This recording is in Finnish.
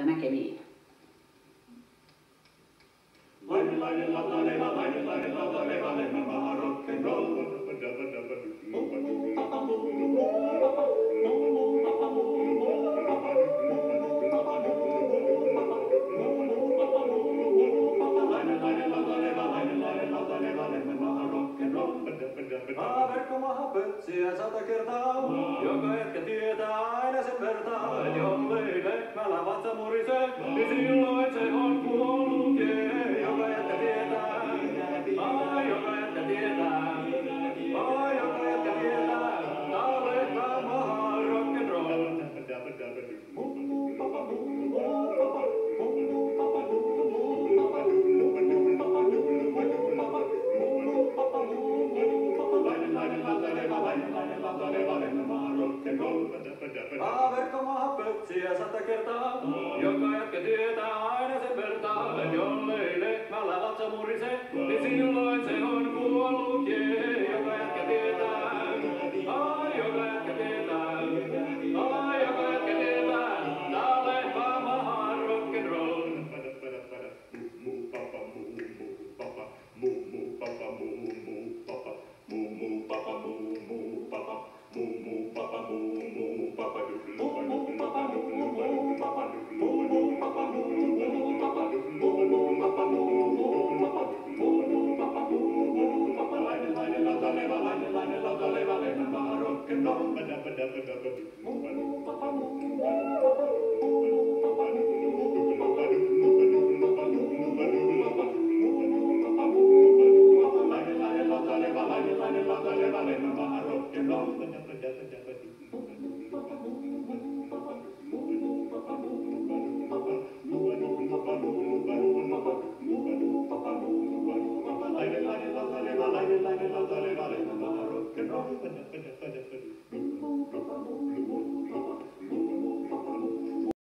että näkemiin. Verkkomaha pötsiä 100 kertaa, joka jätkä tietää aina sen vertaa, et jollei lehmällä vatsa murisee, niin silloin se on kuollut, joka jätkä tietää, joka jätkä tietää, joka jätkä tietää, tää lehmämaha rock'n'roll. Verkkomaha pötsiä 100 kertaa, joka jätkä tietää aina sen vertaa, et jollei lehmällä vatsa murisee, niin silloin se on kuollut, joka jätkä tietää, joka jätkä tietää, joka jätkä tietää, tää lehmämaha rock'n'roll. Rock and roll.